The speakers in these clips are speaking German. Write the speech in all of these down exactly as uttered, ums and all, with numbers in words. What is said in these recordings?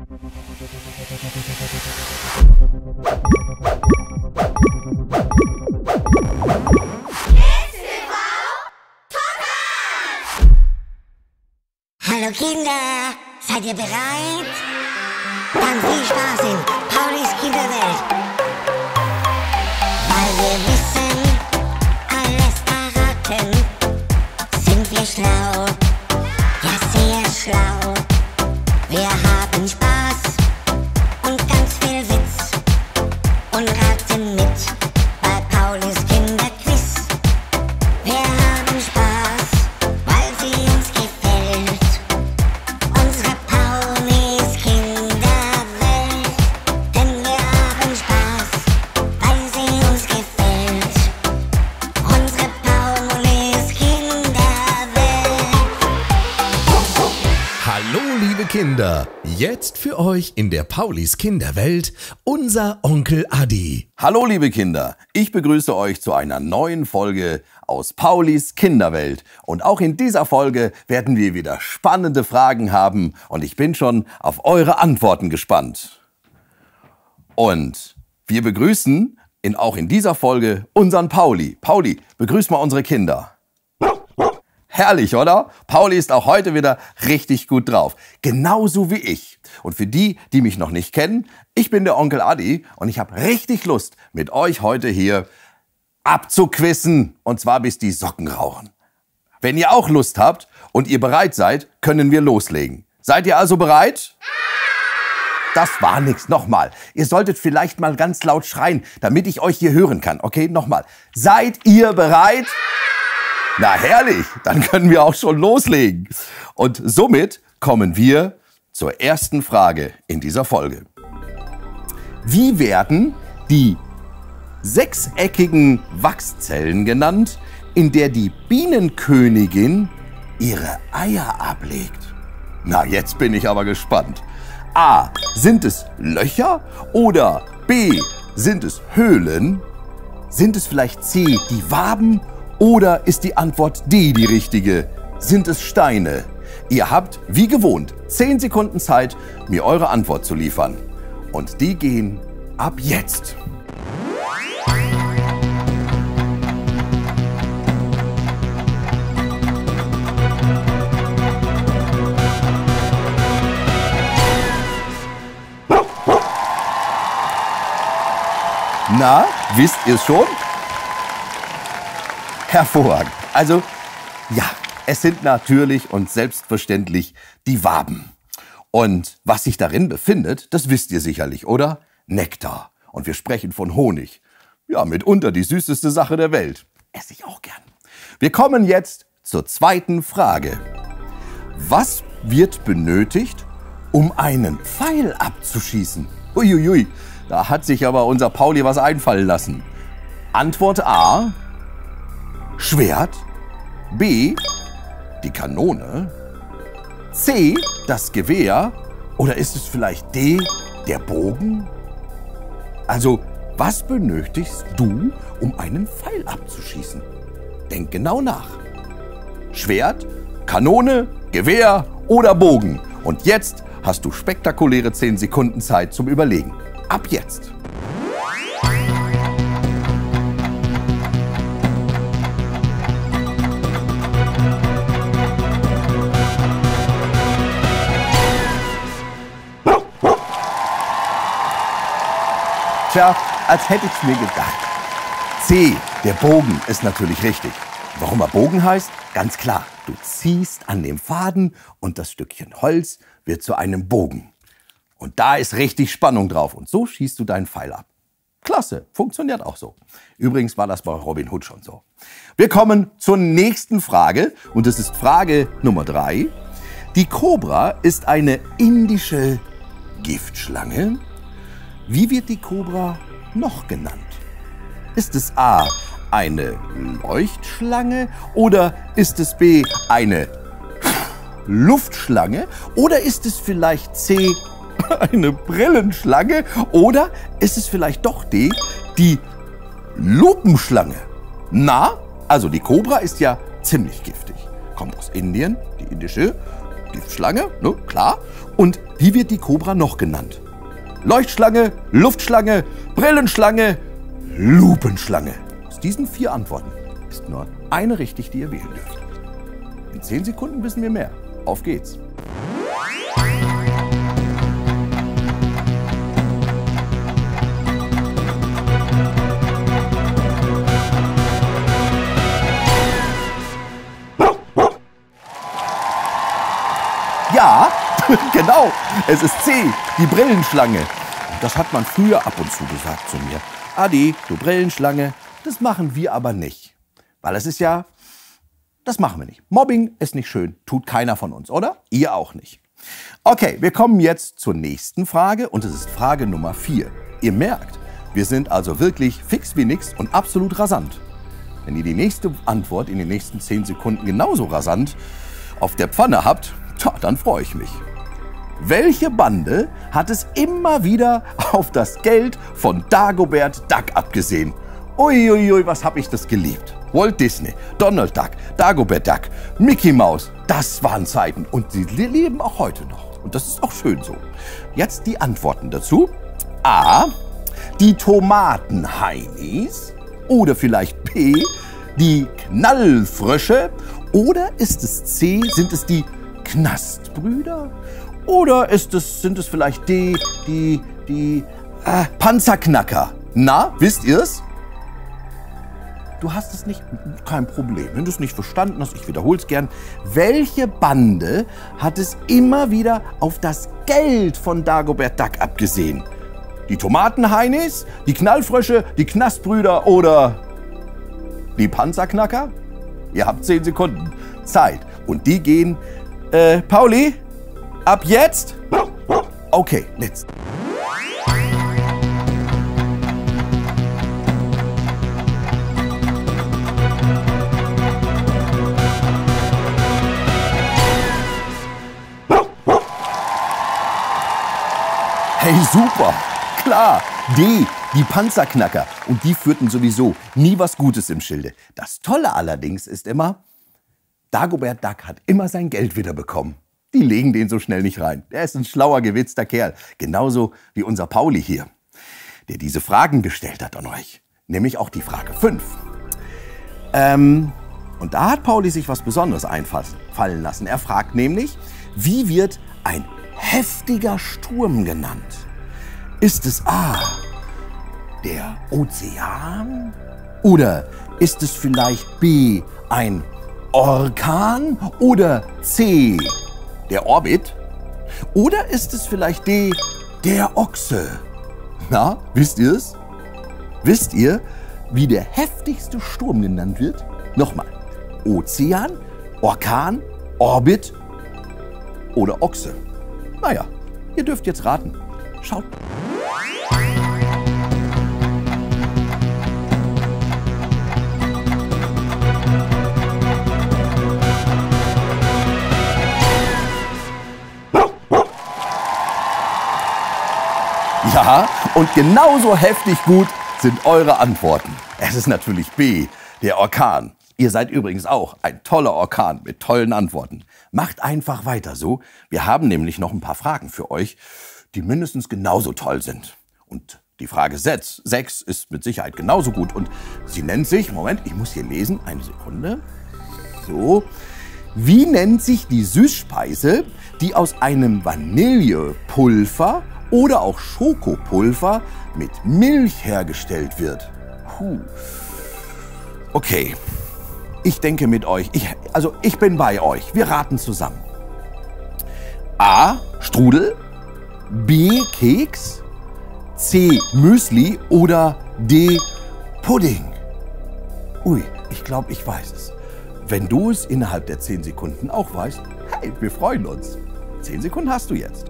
Hallo Kinder, seid ihr bereit? Dann viel Spaß in Paulis Kinderwelt. Weil wir wissen, alles erraten, sind wir schlau, ja sehr schlau. Wir haben Spaß und ganz viel Witz und raten mit bei Paulis Kinderquiz. Wir haben Spaß, weil sie uns gefällt. Unsere Paulis Kinderwelt. Denn wir haben Spaß, weil sie uns gefällt. Unsere Paulis Kinderwelt. Hallo liebe Kinder, jetzt für euch in der Paulis Kinderwelt unser Onkel Adi. Hallo liebe Kinder, ich begrüße euch zu einer neuen Folge aus Paulis Kinderwelt. Und auch in dieser Folge werden wir wieder spannende Fragen haben und ich bin schon auf eure Antworten gespannt. Und wir begrüßen in, auch in dieser Folge unseren Pauli. Pauli, begrüß mal unsere Kinder. Herrlich, oder? Pauli ist auch heute wieder richtig gut drauf. Genauso wie ich. Und für die, die mich noch nicht kennen, ich bin der Onkel Adi und ich habe richtig Lust, mit euch heute hier abzuquissen. Und zwar bis die Socken rauchen. Wenn ihr auch Lust habt und ihr bereit seid, können wir loslegen. Seid ihr also bereit? Das war nix. Nochmal. Ihr solltet vielleicht mal ganz laut schreien, damit ich euch hier hören kann. Okay, nochmal. Seid ihr bereit? Na herrlich, dann können wir auch schon loslegen. Und somit kommen wir zur ersten Frage in dieser Folge. Wie werden die sechseckigen Wachszellen genannt, in der die Bienenkönigin ihre Eier ablegt? Na, jetzt bin ich aber gespannt. A. Sind es Löcher oder B. Sind es Höhlen? Sind es vielleicht C. Die Waben? Oder ist die Antwort D die richtige? Sind es Steine? Ihr habt, wie gewohnt, zehn Sekunden Zeit, mir eure Antwort zu liefern. Und die gehen ab jetzt. Na, wisst ihr es schon? Hervorragend. Also, ja, es sind natürlich und selbstverständlich die Waben. Und was sich darin befindet, das wisst ihr sicherlich, oder? Nektar. Und wir sprechen von Honig. Ja, mitunter die süßeste Sache der Welt. Esse ich auch gern. Wir kommen jetzt zur zweiten Frage. Was wird benötigt, um einen Pfeil abzuschießen? Uiuiui, da hat sich aber unser Pauli was einfallen lassen. Antwort A. Schwert, B. die Kanone, C. das Gewehr oder ist es vielleicht D. der Bogen? Also, was benötigst du, um einen Pfeil abzuschießen? Denk genau nach. Schwert, Kanone, Gewehr oder Bogen? Und jetzt hast du spektakuläre zehn Sekunden Zeit zum Überlegen. Ab jetzt! Tja, als hätte ich's mir gedacht. C, der Bogen, ist natürlich richtig. Warum er Bogen heißt? Ganz klar, du ziehst an dem Faden und das Stückchen Holz wird zu einem Bogen. Und da ist richtig Spannung drauf und so schießt du deinen Pfeil ab. Klasse, funktioniert auch so. Übrigens war das bei Robin Hood schon so. Wir kommen zur nächsten Frage und es ist Frage Nummer drei. Die Kobra ist eine indische Giftschlange. Wie wird die Kobra noch genannt? Ist es A. eine Leuchtschlange oder ist es B. eine Luftschlange oder ist es vielleicht C. eine Brillenschlange oder ist es vielleicht doch D. die Lupenschlange? Na, also die Kobra ist ja ziemlich giftig. Kommt aus Indien, die indische Giftschlange, ne, klar. Und wie wird die Kobra noch genannt? Leuchtschlange, Luftschlange, Brillenschlange, Lupenschlange. Aus diesen vier Antworten ist nur eine richtig, die ihr wählen dürft. In zehn Sekunden wissen wir mehr. Auf geht's. Ja, genau, es ist C, die Brillenschlange. Und das hat man früher ab und zu gesagt zu mir. Adi, du Brillenschlange, das machen wir aber nicht. Weil es ist ja, das machen wir nicht. Mobbing ist nicht schön, tut keiner von uns, oder? Ihr auch nicht. Okay, wir kommen jetzt zur nächsten Frage und es ist Frage Nummer vier. Ihr merkt, wir sind also wirklich fix wie nix und absolut rasant. Wenn ihr die nächste Antwort in den nächsten zehn Sekunden genauso rasant auf der Pfanne habt, tja, dann freue ich mich. Welche Bande hat es immer wieder auf das Geld von Dagobert Duck abgesehen? Uiuiui, ui, was habe ich das geliebt. Walt Disney, Donald Duck, Dagobert Duck, Mickey Mouse, das waren Zeiten und sie leben auch heute noch. Und das ist auch schön so. Jetzt die Antworten dazu. A, die Tomatenheinis oder vielleicht B, die Knallfrösche oder ist es C, sind es die Knastbrüder? Oder ist es, sind es vielleicht die, die, die äh, Panzerknacker? Na, wisst ihr's? Du hast es nicht, kein Problem. Wenn du es nicht verstanden hast, ich wiederhole es gern. Welche Bande hat es immer wieder auf das Geld von Dagobert Duck abgesehen? Die Tomatenheinis, die Knallfrösche, die Knastbrüder oder die Panzerknacker? Ihr habt zehn Sekunden Zeit. Und die gehen, äh, Pauli, ab jetzt? Okay, let's. Hey, super! Klar, D, die Panzerknacker. Und die führten sowieso nie was Gutes im Schilde. Das Tolle allerdings ist immer, Dagobert Duck hat immer sein Geld wieder bekommen. Die legen den so schnell nicht rein. Der ist ein schlauer, gewitzter Kerl. Genauso wie unser Pauli hier, der diese Fragen gestellt hat an euch. Nämlich auch die Frage fünf. Ähm, und da hat Pauli sich was Besonderes einfallen lassen. Er fragt nämlich, wie wird ein heftiger Sturm genannt? Ist es A, der Ozean? Oder ist es vielleicht B, ein Orkan? Oder C, der Orbit? Oder ist es vielleicht D, der Ochse? Na, wisst ihr es? Wisst ihr, wie der heftigste Sturm genannt wird? Nochmal, Ozean, Orkan, Orbit oder Ochse? Naja, ihr dürft jetzt raten. Schaut. Ja, und genauso heftig gut sind eure Antworten. Es ist natürlich B, der Orkan. Ihr seid übrigens auch ein toller Orkan mit tollen Antworten. Macht einfach weiter so. Wir haben nämlich noch ein paar Fragen für euch, die mindestens genauso toll sind. Und die Frage sechs ist mit Sicherheit genauso gut. Und sie nennt sich, Moment, ich muss hier lesen, eine Sekunde. So, wie nennt sich die Süßspeise, die aus einem Vanillepulver oder auch Schokopulver mit Milch hergestellt wird? Puh. Okay. Ich denke mit euch, ich, also ich bin bei euch. Wir raten zusammen. A, Strudel, B, Keks, C, Müsli oder D, Pudding. Ui, ich glaube, ich weiß es. Wenn du es innerhalb der zehn Sekunden auch weißt, hey, wir freuen uns. zehn Sekunden hast du jetzt.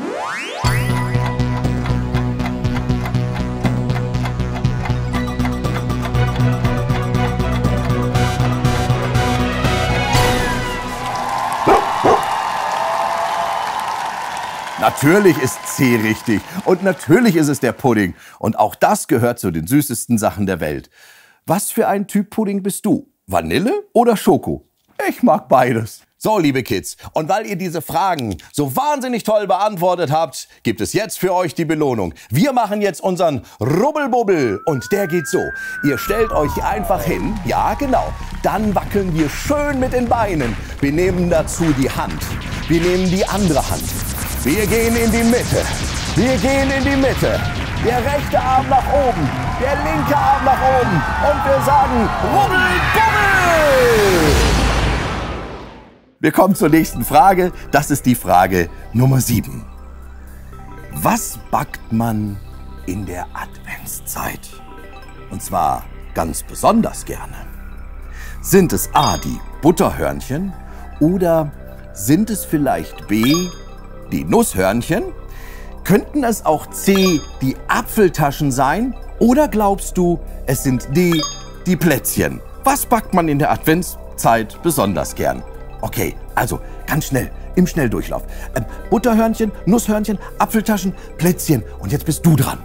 Natürlich ist C richtig und natürlich ist es der Pudding. Und auch das gehört zu den süßesten Sachen der Welt. Was für ein Typ Pudding bist du? Vanille oder Schoko? Ich mag beides. So, liebe Kids, und weil ihr diese Fragen so wahnsinnig toll beantwortet habt, gibt es jetzt für euch die Belohnung. Wir machen jetzt unseren Rubbelbubbel und der geht so. Ihr stellt euch einfach hin, ja genau, dann wackeln wir schön mit den Beinen. Wir nehmen dazu die Hand, wir nehmen die andere Hand. Wir gehen in die Mitte, wir gehen in die Mitte. Der rechte Arm nach oben, der linke Arm nach oben und wir sagen Rubbelbubbel! Wir kommen zur nächsten Frage. Das ist die Frage Nummer sieben. Was backt man in der Adventszeit? Und zwar ganz besonders gerne. Sind es A, die Butterhörnchen oder sind es vielleicht B, die Nusshörnchen? Könnten es auch C, die Apfeltaschen sein? Oder glaubst du, es sind D, die Plätzchen? Was backt man in der Adventszeit besonders gern? Okay, also ganz schnell, im Schnelldurchlauf. Ähm, Butterhörnchen, Nusshörnchen, Apfeltaschen, Plätzchen. Und jetzt bist du dran.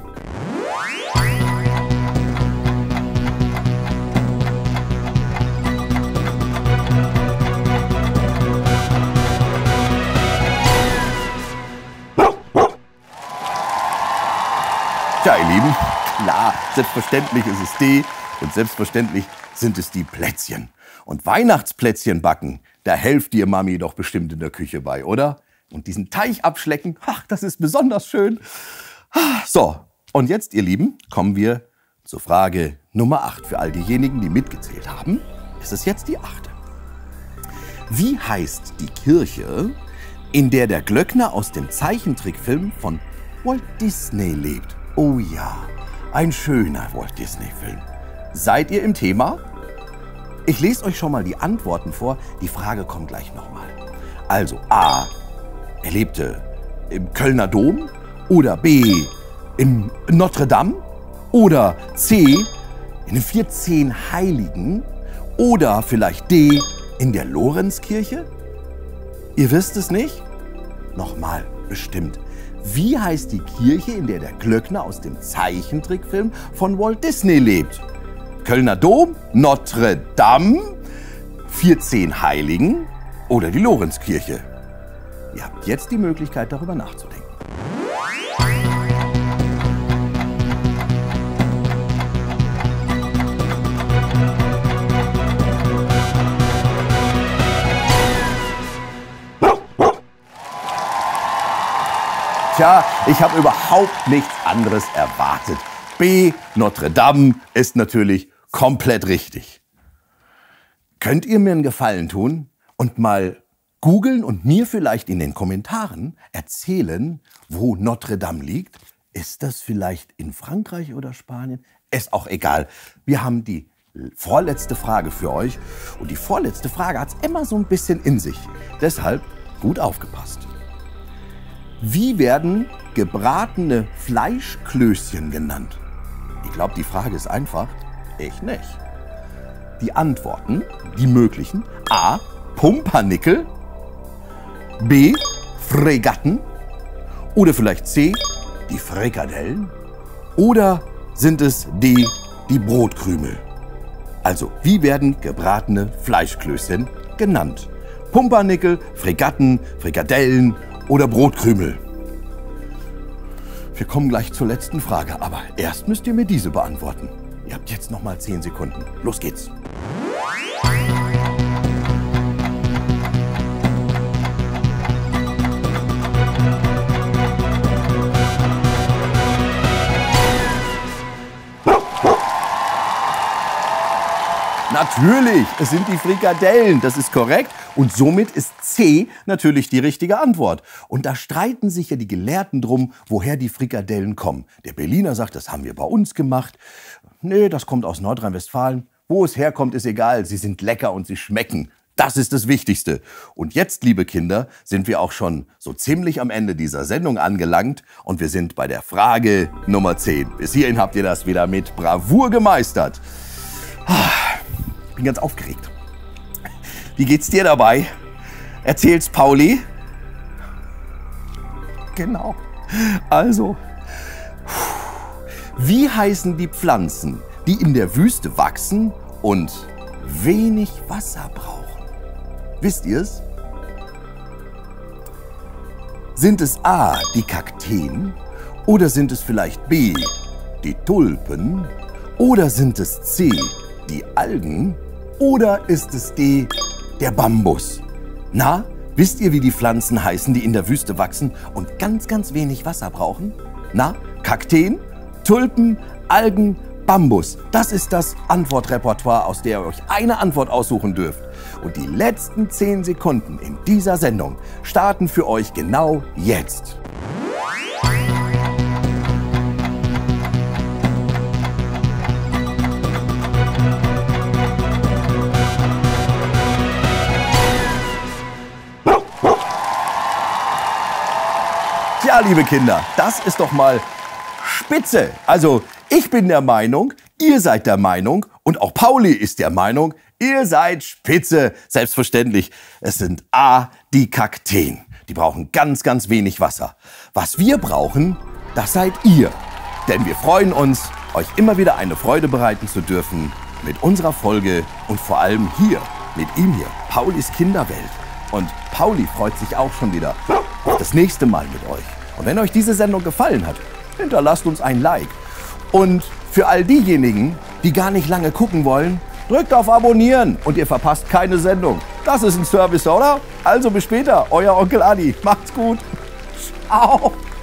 Tja, ihr Lieben, klar, selbstverständlich ist es D und selbstverständlich sind es die Plätzchen. Und Weihnachtsplätzchen backen, da helft dir Mami doch bestimmt in der Küche bei, oder? Und diesen Teig abschlecken, ach, das ist besonders schön. So, und jetzt, ihr Lieben, kommen wir zur Frage Nummer acht. Für all diejenigen, die mitgezählt haben, ist es jetzt die achte. Wie heißt die Kirche, in der der Glöckner aus dem Zeichentrickfilm von Walt Disney lebt? Oh ja, ein schöner Walt Disney-Film. Seid ihr im Thema? Ich lese euch schon mal die Antworten vor. Die Frage kommt gleich nochmal. Also A, er lebte im Kölner Dom oder B, im Notre Dame oder C, in den vierzehn Heiligen oder vielleicht D, in der Lorenzkirche? Ihr wisst es nicht? Nochmal, bestimmt. Wie heißt die Kirche, in der der Glöckner aus dem Zeichentrickfilm von Walt Disney lebt? Kölner Dom, Notre Dame, vierzehn Heiligen oder die Lorenzkirche? Ihr habt jetzt die Möglichkeit, darüber nachzudenken. Tja, ich habe überhaupt nichts anderes erwartet. B, Notre Dame, ist natürlich komplett richtig. Könnt ihr mir einen Gefallen tun und mal googeln und mir vielleicht in den Kommentaren erzählen, wo Notre Dame liegt? Ist das vielleicht in Frankreich oder Spanien? Ist auch egal. Wir haben die vorletzte Frage für euch und die vorletzte Frage hat es immer so ein bisschen in sich. Deshalb gut aufgepasst. Wie werden gebratene Fleischklößchen genannt? Ich glaube, die Frage ist einfach. Ich nicht. Die Antworten, die möglichen: A, Pumpernickel, B, Fregatten oder vielleicht C, die Frikadellen oder sind es D, die Brotkrümel? Also, wie werden gebratene Fleischklößchen genannt? Pumpernickel, Fregatten, Frikadellen oder Brotkrümel? Wir kommen gleich zur letzten Frage, aber erst müsst ihr mir diese beantworten. Ihr habt jetzt noch mal zehn Sekunden. Los geht's. Natürlich, es sind die Frikadellen, das ist korrekt. Und somit ist C natürlich die richtige Antwort. Und da streiten sich ja die Gelehrten drum, woher die Frikadellen kommen. Der Berliner sagt, das haben wir bei uns gemacht. Nee, das kommt aus Nordrhein-Westfalen. Wo es herkommt, ist egal. Sie sind lecker und sie schmecken. Das ist das Wichtigste. Und jetzt, liebe Kinder, sind wir auch schon so ziemlich am Ende dieser Sendung angelangt. Und wir sind bei der Frage Nummer zehn. Bis hierhin habt ihr das wieder mit Bravour gemeistert. Ich bin ganz aufgeregt. Wie geht's dir dabei? Erzähl's Pauli. Genau. Also, wie heißen die Pflanzen, die in der Wüste wachsen und wenig Wasser brauchen? Wisst ihr's? Sind es A, die Kakteen? Oder sind es vielleicht B, die Tulpen? Oder sind es C, die Algen? Oder ist es D, der Bambus? Na, wisst ihr, wie die Pflanzen heißen, die in der Wüste wachsen und ganz, ganz wenig Wasser brauchen? Na, Kakteen, Tulpen, Algen, Bambus. Das ist das Antwortrepertoire, aus der ihr euch eine Antwort aussuchen dürft. Und die letzten zehn Sekunden in dieser Sendung starten für euch genau jetzt. Ja, liebe Kinder, das ist doch mal spitze. Also, ich bin der Meinung, ihr seid der Meinung und auch Pauli ist der Meinung, ihr seid spitze. Selbstverständlich, es sind A, die Kakteen. Die brauchen ganz, ganz wenig Wasser. Was wir brauchen, das seid ihr. Denn wir freuen uns, euch immer wieder eine Freude bereiten zu dürfen mit unserer Folge und vor allem hier, mit ihm hier, Paulis Kinderwelt. Und Pauli freut sich auch schon wieder auf das nächste Mal mit euch. Und wenn euch diese Sendung gefallen hat, hinterlasst uns ein Like. Und für all diejenigen, die gar nicht lange gucken wollen, drückt auf Abonnieren und ihr verpasst keine Sendung. Das ist ein Service, oder? Also bis später, euer Onkel Adi. Macht's gut. Ciao.